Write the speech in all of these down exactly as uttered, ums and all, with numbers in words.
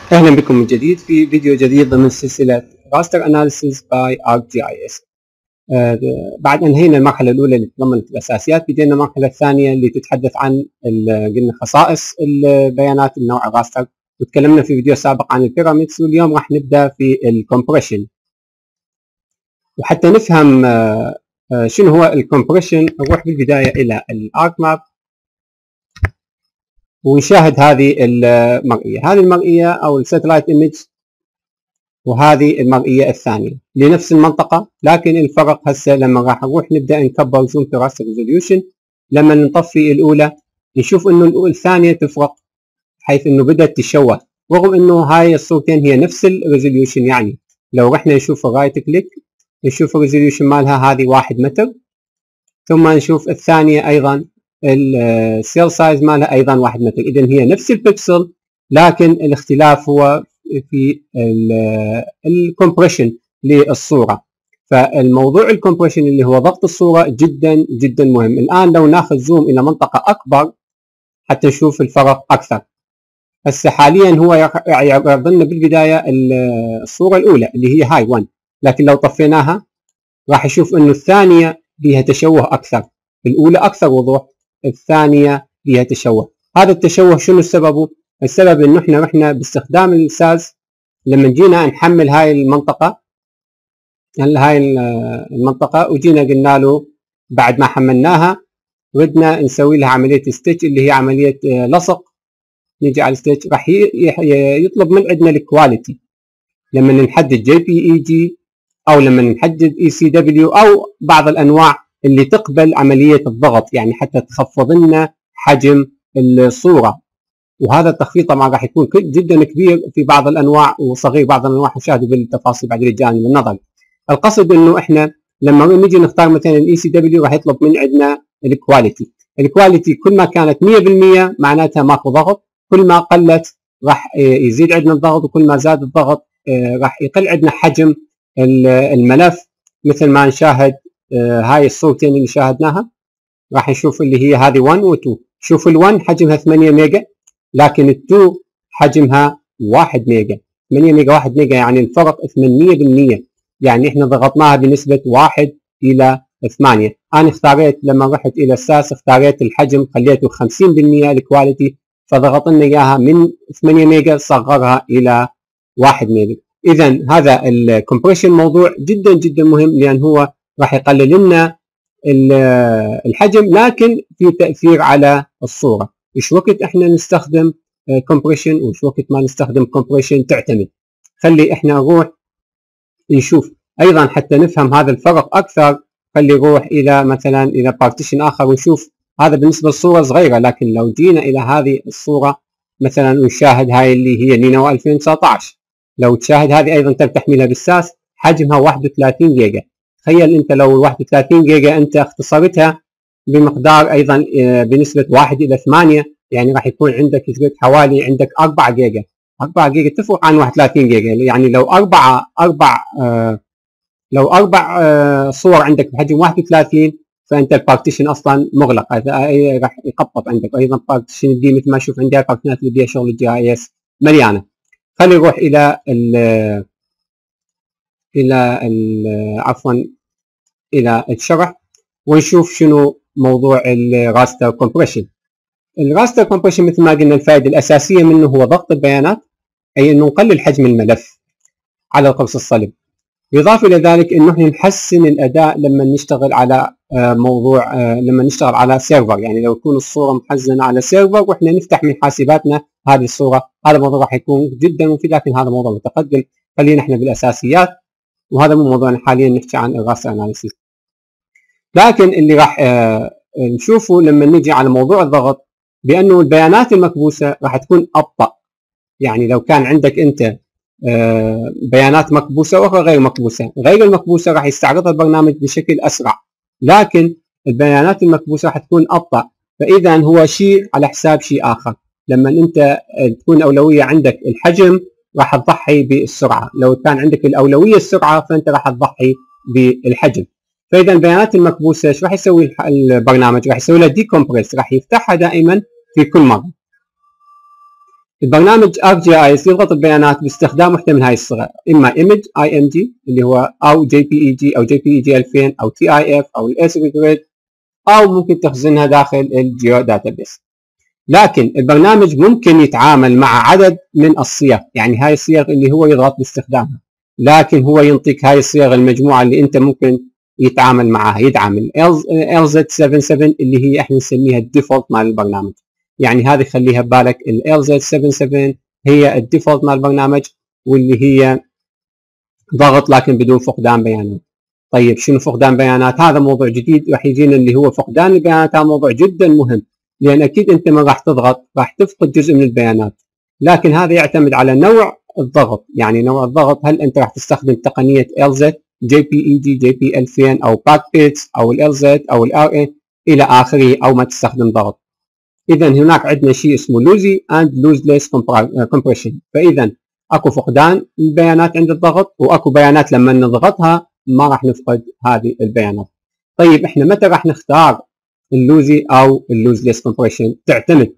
أهلا بكم من جديد في فيديو جديد ضمن سلسلة راستر أناليسيس باي آرك جي آي إس. بعد أنهينا المرحلة الأولى اللي تضمنت الأساسيات، بدينا المرحلة الثانية اللي تتحدث عن قلنا خصائص البيانات النوع راستر، وتكلمنا في فيديو سابق عن البيراميدز، واليوم راح نبدأ في الكومبريشن. وحتى نفهم شنو هو الكومبريشن نروح بالبداية إلى الآرك ماب ونشاهد هذه المرئية. هذه المرئية أو الساتلايت ايمج، وهذه المرئية الثانية لنفس المنطقة، لكن الفرق هسه لما راح نروح نبدأ نكبر زوم تو راستر ريزوليوشن، لما نطفي الأولى نشوف إنه الثانية تفرق، حيث إنه بدأت تشوه، رغم إنه هاي الصورتين هي نفس الريزوليوشن. يعني لو رحنا نشوف الرايت كليك نشوف الريزوليوشن مالها هذه واحد متر، ثم نشوف الثانية أيضا السيل سايز مالها ايضا واحد متر. اذا هي نفس البكسل، لكن الاختلاف هو في الكومبريشن للصوره. فالموضوع الكومبريشن اللي هو ضغط الصوره جدا جدا مهم. الان لو ناخذ زوم الى منطقه اكبر حتى نشوف الفرق اكثر. هسه حاليا هو يعرض لنا بالبدايه الصوره الاولى اللي هي هاي واحد، لكن لو طفيناها راح يشوف انه الثانيه فيها تشوه اكثر، الاولى اكثر وضوح، الثانية فيها تشوه. هذا التشوه شنو سببه؟ السبب انه احنا رحنا باستخدام الساز لما جينا نحمل هاي المنطقة هاي المنطقة وجينا قلنا له بعد ما حملناها ردنا نسوي لها عملية ستيتش اللي هي عملية لصق. نيجي على الستيتش راح يطلب من عندنا الكواليتي لما نحدد جي بي اي جي او لما نحدد اي سي دبليو او بعض الانواع اللي تقبل عملية الضغط، يعني حتى تخفض لنا حجم الصورة. وهذا التخفيض طبعا راح يكون جدا كبير في بعض الانواع وصغير بعض الانواع، نشاهده بالتفاصيل بعد الجانب النظري. القصد انه احنا لما نيجي نختار مثلا الاي سي دبليو راح يطلب من عندنا الكواليتي. الكواليتي كل ما كانت مية بالمية معناتها ماكو ضغط، كل ما قلت راح يزيد عندنا الضغط، وكل ما زاد الضغط راح يقل عندنا حجم الملف. مثل ما نشاهد آه هاي الصورتين اللي شاهدناها راح نشوف اللي هي هذه واحد و اثنين. شوف ال1 حجمها ثمانية ميجا، لكن ال2 حجمها واحد ميجا. ثمانية ميجا واحد ميجا يعني الفرق ثمانية بالمية، يعني احنا ضغطناها بنسبة واحد إلى ثمانية. انا اختاريت لما رحت الى الساس اختاريت الحجم خليته خمسين بالمية الكواليتي، فضغط لنا اياها من ثمانية ميجا صغرها الى واحد ميجا. اذا هذا الكومبريشن موضوع جدا جدا مهم، لان هو راح يقلل لنا الحجم، لكن في تأثير على الصورة. ايش وقت احنا نستخدم كومبريشن وايش وقت ما نستخدم كومبريشن تعتمد. خلي احنا نروح نشوف ايضا حتى نفهم هذا الفرق اكثر. خلي نروح الى مثلا الى بارتيشن اخر ونشوف. هذا بالنسبة للصورة صغيرة، لكن لو جينا الى هذه الصورة مثلا ونشاهد هاي اللي هي نينوى ألفين وتسعة عشر، لو تشاهد هذه ايضا تم تحميلها بالساس، حجمها واحد وثلاثين جيجا. تخيل انت لو واحد وثلاثين جيجا انت اختصرتها بمقدار ايضا بنسبه واحد الى ثمانية، يعني راح يكون عندك حوالي عندك أربعة جيجا. أربعة جيجا تفرق عن واحد وثلاثين جيجا، يعني لو اربعة اربع آه لو اربع آه صور عندك بحجم واحد وثلاثين فانت البارتيشن اصلا مغلق، راح يقطب عندك. ايضا بارتيشن دي مثل ما اشوف عندي البارتيشنات اللي فيها شغل الجي اي اس مليانه. خلينا نروح الى ال الى ال عفوا الى الشرح ونشوف شنو موضوع الراستر كومبريشن. الراستر كومبريشن مثل ما قلنا الفائده الاساسيه منه هو ضغط البيانات، اي انه نقلل حجم الملف على القرص الصلب. بالاضافه الى ذلك انه احنا نحسن الاداء لما نشتغل على موضوع لما نشتغل على سيرفر، يعني لو تكون الصوره محزنه على سيرفر واحنا نفتح من حاسباتنا هذه الصوره، هذا الموضوع راح يكون جدا مفيد، لكن هذا موضوع متقدم. خلينا احنا بالاساسيات، وهذا مو موضوعنا حاليا، نحكي عن الراستر اناليسيس. لكن اللي راح آه نشوفه لما نجي على موضوع الضغط بانه البيانات المكبوسه راح تكون ابطا. يعني لو كان عندك انت آه بيانات مكبوسه واخرى غير مكبوسه، غير المكبوسه راح يستعرضها البرنامج بشكل اسرع، لكن البيانات المكبوسه راح تكون ابطا. فاذا هو شيء على حساب شيء اخر. لما انت تكون اولويه عندك الحجم راح تضحي بالسرعه، لو كان عندك الاولويه السرعه فانت راح تضحي بالحجم. فاذا البيانات المكبوسه ايش راح يسوي البرنامج؟ راح يسوي لها ديكومبريس، راح يفتحها دائما في كل مره. البرنامج ارك جي اس يضغط البيانات باستخدام واحده من هاي الصيغ، اما ايمج اي ام جي اللي هو او جي بي اي جي او جي بي اي جي ألفين او تي اي اف او الاس جريد، او ممكن تخزنها داخل الجيو داتابيس. لكن البرنامج ممكن يتعامل مع عدد من الصيغ، يعني هاي الصيغ اللي هو يضغط باستخدامها، لكن هو ينطيك هاي الصيغ المجموعه اللي انت ممكن يتعامل معها. يدعم ال إل زد سبعة سبعة اللي هي احنا نسميها الديفولت مال البرنامج، يعني هذه خليها ببالك، ال إل زد سبعة سبعة هي الديفولت مال البرنامج، واللي هي ضغط لكن بدون فقدان بيانات. طيب شنو فقدان بيانات؟ هذا موضوع جديد راح يجينا اللي هو فقدان البيانات. هذا موضوع جدا مهم، لان اكيد انت ما راح تضغط راح تفقد جزء من البيانات، لكن هذا يعتمد على نوع الضغط. يعني نوع الضغط، هل انت راح تستخدم تقنيه إل زد جي بي اي جي جي بي ألفين او باك بيتس او ال إل زد او ال آر إيه الى اخره، او ما تستخدم ضغط. اذا هناك عندنا شيء اسمه لوزي اند لوزليس كومبريشن. فاذا اكو فقدان البيانات عند الضغط، واكو بيانات لما نضغطها ما راح نفقد هذه البيانات. طيب احنا متى راح نختار اللوزي او اللوزليس كومبريشن؟ تعتمد.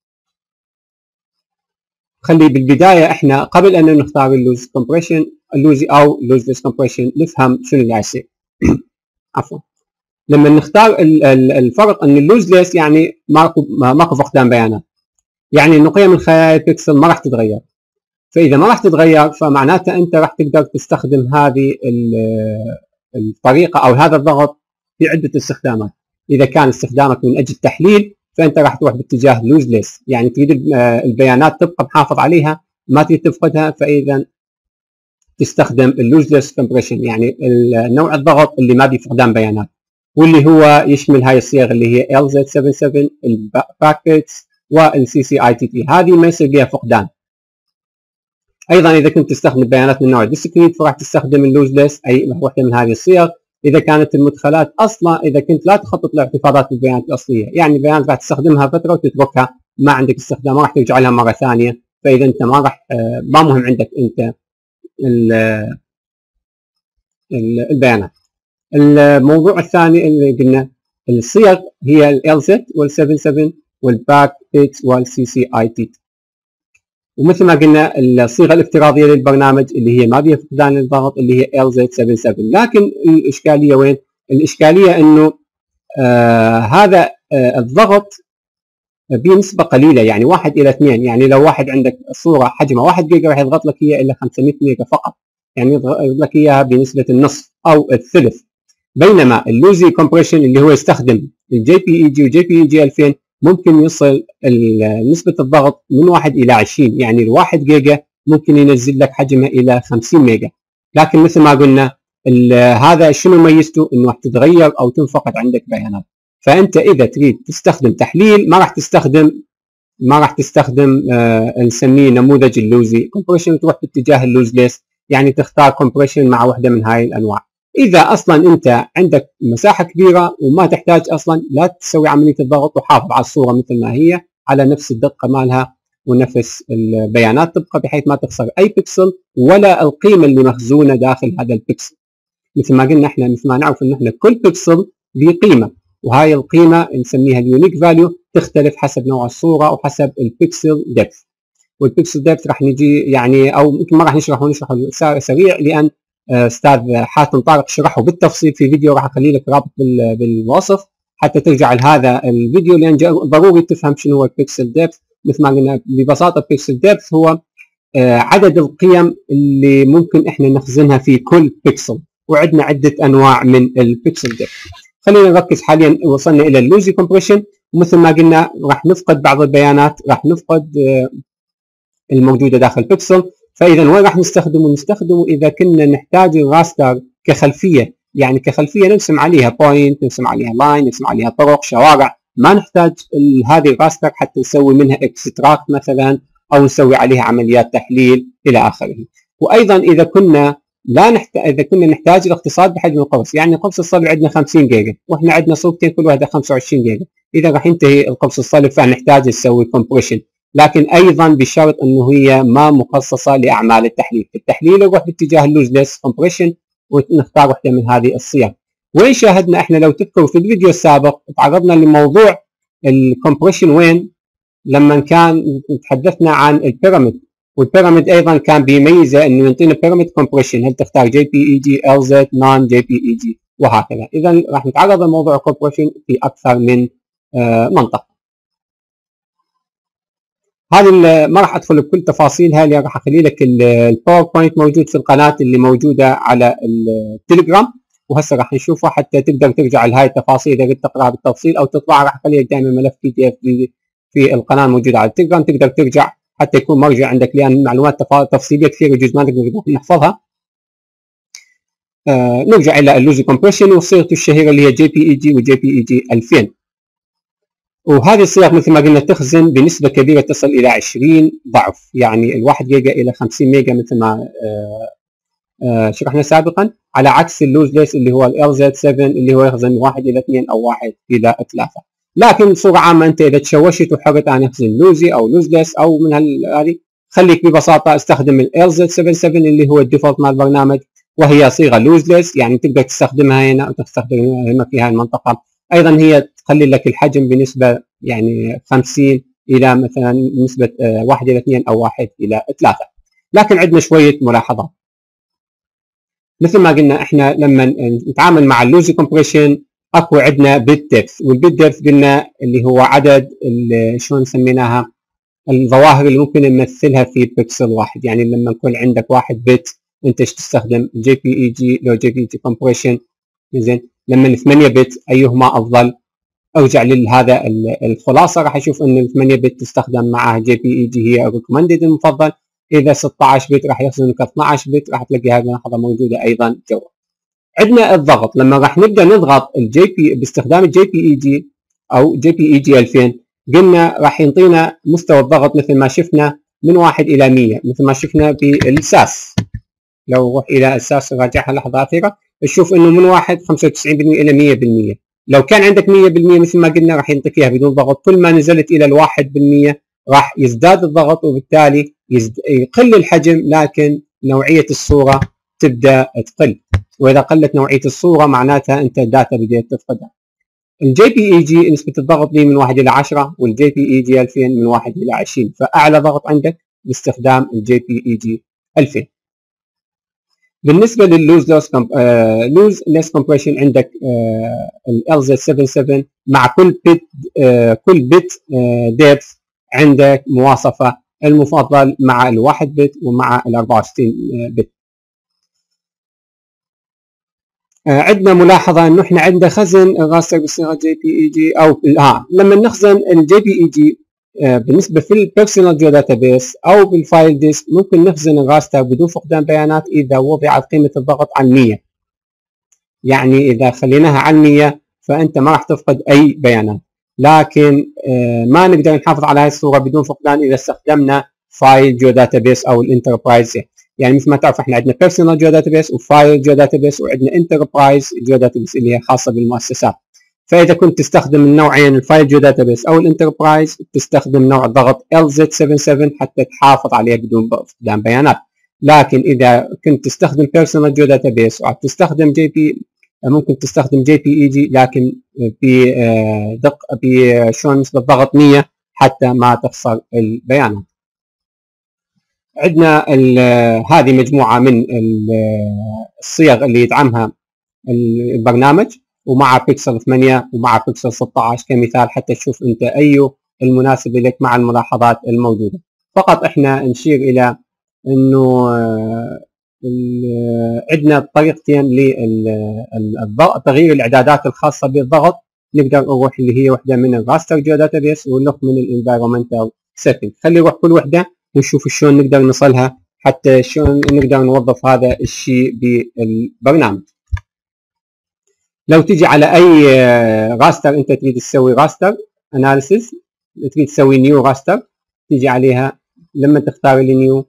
خلي بالبدايه احنا قبل ان نختار اللوز كومبريشن اللوزي او لوزليس كومبريشن نفهم شنو اللي يصير. عفوا. لما نختار الفرق ان اللوزليس يعني ماكو ماكو فقدان بيانات، يعني انه قيم الخلايا البكسل ما راح تتغير. فاذا ما راح تتغير فمعناته انت راح تقدر تستخدم هذه الطريقه او هذا الضغط في عده استخدامات. اذا كان استخدامك من اجل التحليل فانت راح تروح باتجاه لوزليس، يعني تريد البيانات تبقى محافظ عليها ما تريد تفقدها، فاذا تستخدم اللوزليس كومبريشن، يعني نوع الضغط اللي ما بيه فقدان بيانات، واللي هو يشمل هاي الصيغ اللي هي إل زد سبعة سبعة، الباكيتس والسي سي اي تي تي، هذه ما يصير بها فقدان. ايضا اذا كنت تستخدم بيانات من نوع ديسكريت فراح تستخدم اللوزليس اي واحده من هذه الصيغ. اذا كانت المدخلات اصلا اذا كنت لا تخطط لاحتفاظات بالبيانات الاصليه، يعني البيانات راح تستخدمها فتره وتتركها ما عندك استخدام، ما راح ترجع لها مره ثانيه، فاذا انت ما راح ما مهم عندك انت البيانات. الموضوع الثاني اللي قلنا الصيغ هي ال إل زد وال سبعة سبعة والباك بيتس والسي سي اي تي. ومثل ما قلنا الصيغه الافتراضيه للبرنامج اللي هي ما بيها فقدان للضغط اللي هي إل زد سبعة سبعة. لكن الاشكاليه وين؟ الاشكاليه انه آه هذا آه الضغط بنسبه قليله، يعني واحد الى اثنين. يعني لو واحد عندك صوره حجمها واحد جيجا راح يضغط لك هي الا خمسمئة ميجا فقط، يعني يضغط لك اياها بنسبه النصف او الثلث. بينما اللوزي كومبريشن اللي هو يستخدم الجي بي اي جي وجي بي اي جي ألفين ممكن يصل نسبة الضغط من واحد إلى عشرين، يعني الواحد جيجا ممكن ينزل لك حجمه إلى خمسين ميجا. لكن مثل ما قلنا هذا شنو ميزته؟ إنه راح تتغير أو تنفقد عندك بيانات. فأنت إذا تريد تستخدم تحليل ما راح تستخدم ما راح تستخدم آه نسميه نموذج اللوزي كومبريشن، وتروح باتجاه اللوزليس، يعني تختار كومبريشن مع واحدة من هاي الأنواع. إذا أصلا أنت عندك مساحة كبيرة وما تحتاج أصلا لا تسوي عملية الضغط، وحافظ على الصورة مثل ما هي على نفس الدقة مالها ونفس البيانات تبقى، بحيث ما تخسر أي بكسل ولا القيمة اللي مخزونة داخل هذا البكسل. مثل ما قلنا احنا مثل ما نعرف ان احنا كل بكسل له قيمة، وهاي القيمة نسميها اليونيك فاليو، تختلف حسب نوع الصورة وحسب البكسل ديبث. والبكسل ديبث راح نجي يعني او يمكن ما راح نشرحه نشرحه سريع، لأن استاذ حاتم طارق شرحه بالتفصيل في فيديو، راح اخلي لك رابط بالوصف حتى ترجع لهذا الفيديو، لان ضروري تفهم شنو هو البيكسل ديبث. مثل ما قلنا ببساطه البيكسل ديبث هو عدد القيم اللي ممكن احنا نخزنها في كل بيكسل، وعندنا عده انواع من البيكسل ديبث. خلينا نركز حاليا، وصلنا الى اللوزي كومبريشن، ومثل ما قلنا راح نفقد بعض البيانات، راح نفقد الموجوده داخل بيكسل. فاذا وين راح نستخدمه؟ نستخدمه اذا كنا نحتاج الراستر كخلفيه، يعني كخلفيه نرسم عليها بوينت، نرسم عليها لاين، نرسم عليها طرق، شوارع، ما نحتاج هذه الراستر حتى نسوي منها اكستراكت مثلا، او نسوي عليها عمليات تحليل الى اخره. وايضا اذا كنا لا نحتاج اذا كنا نحتاج الاقتصاد بحجم القرص، يعني القرص الصلب عندنا خمسين جيجا واحنا عندنا صورتين كل واحده خمسة وعشرين جيجا، اذا راح ينتهي القرص الصلب فنحتاج نسوي كومبريشن، لكن ايضا بشرط انه هي ما مخصصه لاعمال التحليل. في التحليل نروح باتجاه اللوزليس كومبريشن ونختار واحده من هذه الصيغ. وين شاهدنا احنا لو تذكروا في الفيديو السابق تعرضنا لموضوع الكومبريشن وين لما كان تحدثنا عن البيراميد، والبيراميد ايضا كان بيميزه انه يعطينا بيراميد كومبريشن، هل تختار جي بي اي جي، ال زد، نون جي بي اي جي، وهكذا. اذا راح نتعرض لموضوع الكومبريشن في اكثر من منطقه. هذه ما راح ادخل بكل تفاصيلها، لان راح اخلي لك الباوربوينت موجود في القناه اللي موجوده على التليجرام، وهسه راح نشوفه حتى تقدر ترجع لهاي التفاصيل اذا تقراها بالتفصيل، او تطبعها. راح اخلي لك دائما ملف بي دي اف في القناه الموجوده على التليجرام، تقدر ترجع حتى يكون مرجع عندك، لان المعلومات تفصيليه كثير يجوز ما نقدر نحفظها. آه نرجع الى اللوزي كومبريشن وصيغته الشهيره اللي هي جي بي اي جي وجي بي اي جي ألفين. وهذه الصيغ مثل ما قلنا تخزن بنسبه كبيره تصل الى عشرين ضعف، يعني الواحد جيجا الى خمسين ميجا مثل ما آه آه شرحنا سابقا، على عكس اللوزلس اللي هو ال زد سبعة اللي هو يخزن واحد الى اثنين او واحد الى ثلاثة. لكن بصوره عامه انت اذا تشوشت وحبيت ان اخزن لوزي او لوزلس او من هذه، خليك ببساطه استخدم ال زد سبعة سبعة اللي هو الديفولت مال البرنامج، وهي صيغه لوزلس، يعني تقدر تستخدمها هنا وتستخدمها في هذه المنطقه. ايضا هي تخلي لك الحجم بنسبه يعني خمسين الى مثلا نسبه واحد الى اثنين او واحد الى ثلاثة. لكن عندنا شويه ملاحظات. مثل ما قلنا احنا لما نتعامل مع اللوزي كومبريشن اكو عندنا بت ديبث، والبت ديبث قلنا اللي هو عدد شلون سميناها الظواهر اللي ممكن نمثلها في بكسل واحد. يعني لما يكون عندك واحد بت انت ايش تستخدم؟ جي بي اي جي لو جي بي اي جي كومبريشن. زين لما ثمانية بت ايهما افضل؟ ارجع لهذا الخلاصه راح اشوف ان ال ثمانية بت تستخدم معها جي بي اي جي هي الريكومندد المفضل. اذا ستة عشر بت راح يخزنك اثني عشر بت، راح تلاقي هذه الملاحظه موجوده ايضا جوا. عندنا الضغط، لما راح نبدا نضغط الجي بي باستخدام الجي بي اي جي او جي بي اي جي ألفين، قلنا راح يعطينا مستوى الضغط مثل ما شفنا من واحد الى مية، مثل ما شفنا بالساس. لو نروح الى الساس نراجعها لحظه اخيره نشوف انه من واحد خمسة وتسعين بالمية الى مية بالمية. لو كان عندك مية بالمية مثل ما قلنا راح يعطيك اياها بدون ضغط. كل ما نزلت الى الواحد بالمية راح يزداد الضغط، وبالتالي يزد... يقل الحجم، لكن نوعيه الصوره تبدا تقل. واذا قلت نوعيه الصوره معناتها انت الداتا بديت تفقدها. الجي بي اي جي نسبه الضغط لي من واحد الى عشرة، والجي بي اي جي ألفين من واحد الى عشرين، فاعلى ضغط عندك باستخدام الجي بي اي جي ألفين. بالنسبه لللوز لوس لوز ليس كومبريشن عندك ال زد سبعة سبعة مع كل بت آه كل بت ديبث آه عندك مواصفه المفضل مع الواحد بت ومع ال أربعة وستين بت. آه عندنا ملاحظه انه احنا عندنا خزن الراستر بصيغه جي بي اي جي او اه لما نخزن الجي بي اي جي آه بالنسبه في البيرسونال جو داتابيس او بالفايل ديسك ممكن نخزن الراستر بدون فقدان بيانات اذا وضعت قيمه الضغط عن مية. يعني اذا خليناها عن مية فانت ما راح تفقد اي بيانات، لكن آه ما نقدر نحافظ على هذه الصوره بدون فقدان اذا استخدمنا فايل جو داتابيس او الانتربرايز. يعني مثل ما تعرف احنا عندنا بيرسونال جو داتابيس وفايل جو داتابيس وعندنا انتربرايز جو داتابيس اللي هي خاصه بالمؤسسات. فاذا كنت تستخدم النوعين الفايل جو داتابيس او الانتربرايز تستخدم نوع الضغط ال زد سبعة سبعة حتى تحافظ عليه بدون فقدان بيانات. لكن اذا كنت تستخدم بيرسونال جو داتابيس وتستخدم جي بي ممكن تستخدم جي بي اي جي، لكن بدق بشلون نسبه الضغط مية حتى ما تخسر البيانات. عندنا هذه مجموعه من الصيغ اللي يدعمها البرنامج، ومع بيكسل ثمانية ومع بيكسل ستة عشر كمثال حتى تشوف انت اي المناسب لك مع الملاحظات الموجوده. فقط احنا نشير الى انه عندنا طريقتين لتغيير الاعدادات الخاصه بالضغط. نقدر نروح اللي هي وحده من الراستر جو داتابيس ونروح من الانفايرمنتال سيتنج. خلي نروح كل وحده ونشوف شلون نقدر نصلها حتى شلون نقدر نوظف هذا الشيء بالبرنامج. لو تجي على اي راستر انت تريد تسوي راستر اناليسيس، تريد تسوي نيو راستر، تيجي عليها لما تختار النيو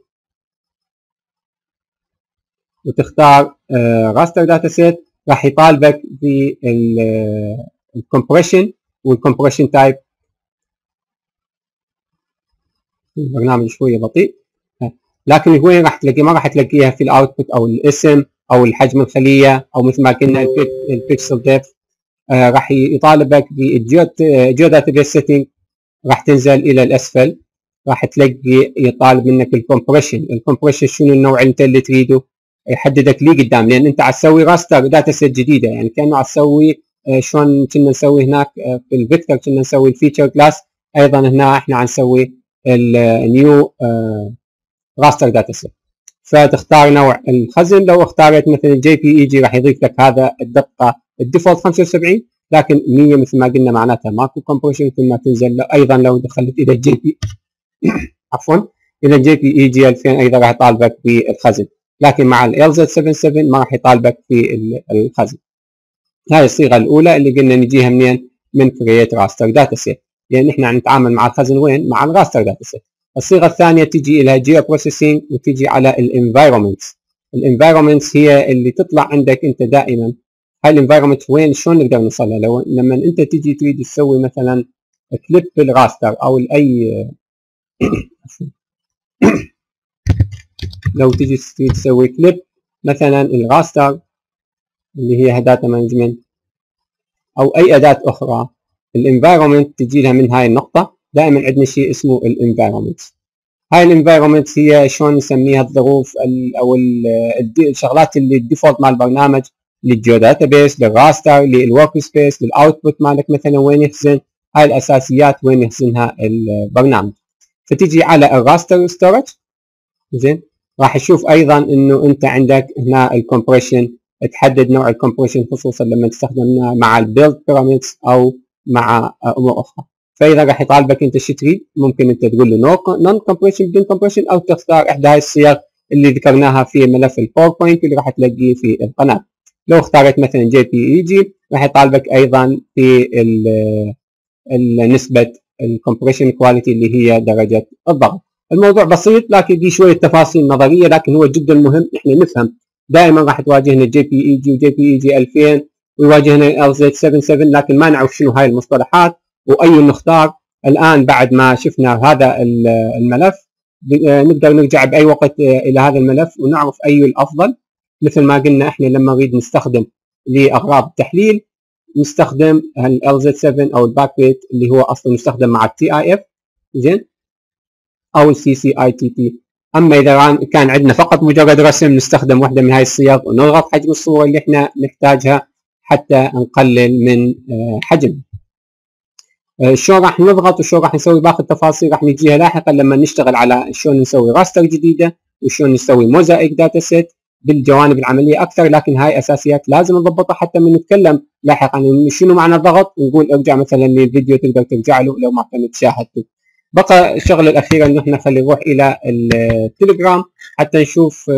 وتختار راستر داتا سيت راح يطالبك بالكمبريشن والكمبريشن تايب. البرنامج شويه بطيء، لكن وين راح تلاقيه؟ ما راح تلاقيها في الاوتبوت او الاسم او الحجم الخليه او مثل ما قلنا البيكسل ديبث. آه راح يطالبك بالجيو داتابيس سيتنج راح تنزل الى الاسفل، راح تلاقي يطالب منك الكومبريشن. الكومبريشن شنو النوع انت اللي تريده، يحددك لي قدام، لان انت عم تسوي راستر داتا سيت جديده، يعني كانه عم تسوي شلون كنا نسوي هناك في الفيكتور، كنا نسوي الفيتشر كلاس، ايضا هنا احنا عم نسوي النيو راستر داتا سيت. فتختار نوع الخزن، لو اختارت مثلا جي بي اي جي راح يضيف لك هذا الدقه الديفولت خمسة وسبعين، لكن مية مثل ما قلنا معناتها ماكو كومبريشن، مثل ما تنزل. ايضا لو دخلت الى الجي بي عفوا الى الجي بي اي جي ألفين ايضا راح يطالبك بالخزن، لكن مع ال زد سبعة سبعة ما راح يطالبك في الخزن. هاي الصيغه الاولى اللي قلنا نجيها منين؟ من كرييت راستر داتا سيت، لان احنا نتعامل مع الخزن وين؟ مع الراستر داتا سيت. الصيغه الثانيه تجي لها جيو بروسيسنج، وتجي على الانفايرمنتس. الانفايرمنتس هي اللي تطلع عندك انت دائما. هاي الانفايرمنت وين شلون نقدر نوصلها؟ لو لما انت تجي تريد تسوي مثلا كليب بالراستر او اي لو تجي تريد تسوي كليب مثلا الراستر اللي هي داتا مانجمنت او اي اداه اخرى، الانفايرمنت تجي لها من هاي النقطه. دائما عندنا شيء اسمه الانفايرمنت. هاي الانفايرمنت هي شلون نسميها؟ الظروف او الشغلات اللي الديفولت مال البرنامج، للجيو داتا بيس، للراستر، للورك سبيس، للاوتبوت مالك مثلا وين يخزن. هاي الاساسيات وين يخزنها البرنامج. فتجي على الراستر ستورج، زين، راح تشوف ايضا انه انت عندك هنا الكومبريشن، تحدد نوع الكومبريشن خصوصا لما تستخدمها مع البيلد بيراميدز او مع امور اخرى. فاذا راح يطالبك انت شو تريد، ممكن انت تقول له نون كومبريشن بدون كومبريشن، او تختار احدى هاي الصيغ اللي ذكرناها في ملف الباوربوينت اللي راح تلاقيه في القناه. لو اختارت مثلا جي بي اي جي راح يطالبك ايضا في نسبه الكومبريشن كواليتي اللي هي درجه الضغط. الموضوع بسيط لكن في شويه تفاصيل نظريه، لكن هو جدا مهم احنا نفهم. دائما راح تواجهنا جي بي اي جي وجي بي اي جي ألفين، ويواجهنا ال زد سبعة سبعة، لكن ما نعرف شنو هاي المصطلحات واي نختار. الان بعد ما شفنا هذا الملف نقدر نرجع باي وقت الى هذا الملف ونعرف اي الافضل. مثل ما قلنا احنا لما نريد نستخدم لاغراض التحليل نستخدم ال زد سبعة او الباك بيت اللي هو اصلا يستخدم مع التي اي اف، زين، او السي سي اي تي بي. اما اذا كان عندنا فقط مجرد رسم نستخدم واحده من هاي الصيغ ونضغط حجم الصوره اللي احنا نحتاجها حتى نقلل من حجم. شلون راح نضغط وشلون راح نسوي باقي التفاصيل راح نجيها لاحقا لما نشتغل على شلون نسوي راستر جديده وشلون نسوي موزايك داتا سيت بالجوانب العمليه اكثر. لكن هاي اساسيات لازم نضبطها حتى من نتكلم لاحقا شنو معنى الضغط، نقول ارجع مثلا للفيديو تقدر ترجع له لو ما كنت شاهدته. بقى الشغله الاخيره انه احنا خلينا نروح الى التليجرام حتى نشوف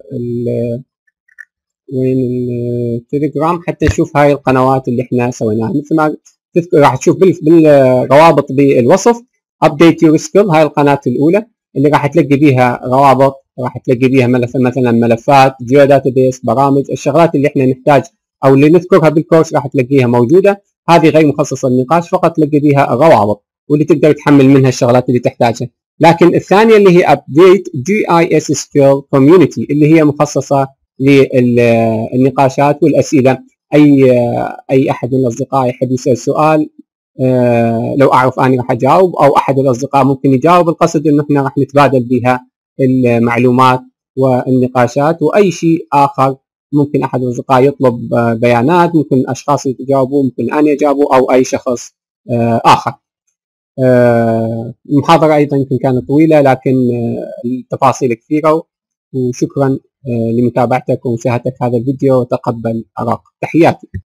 وين التليجرام حتى نشوف هاي القنوات اللي احنا سويناها. مثل ما راح تشوف بالروابط بالوصف ابديت يور سكيل، هاي القناه الاولى اللي راح تلاقي بيها روابط، راح تلاقي بيها ملف مثلا ملفات جيو داتا بيس، برامج، الشغلات اللي احنا نحتاج او اللي نذكرها بالكورس راح تلاقيها موجوده. هذه غير مخصصه للنقاش، فقط تلاقي بيها روابط واللي تقدر تحمل منها الشغلات اللي تحتاجها. لكن الثانيه اللي هي ابديت جي اي اس سكيل كوميونتي اللي هي مخصصه للنقاشات والاسئله. اي اي احد من الاصدقاء يحب يسال سؤال أه لو اعرف اني راح اجاوب، او احد الاصدقاء ممكن يجاوب. القصد انه احنا راح نتبادل بها المعلومات والنقاشات، واي شيء اخر ممكن احد الاصدقاء يطلب بيانات، ممكن اشخاص يجاوبوا، ممكن انا اجاوبوا، او اي شخص أه اخر. أه المحاضره ايضا يمكن كانت طويله لكن التفاصيل كثيره. وشكرا لمتابعتك ومشاهدتك هذا الفيديو، وتقبل أراك. تحياتي.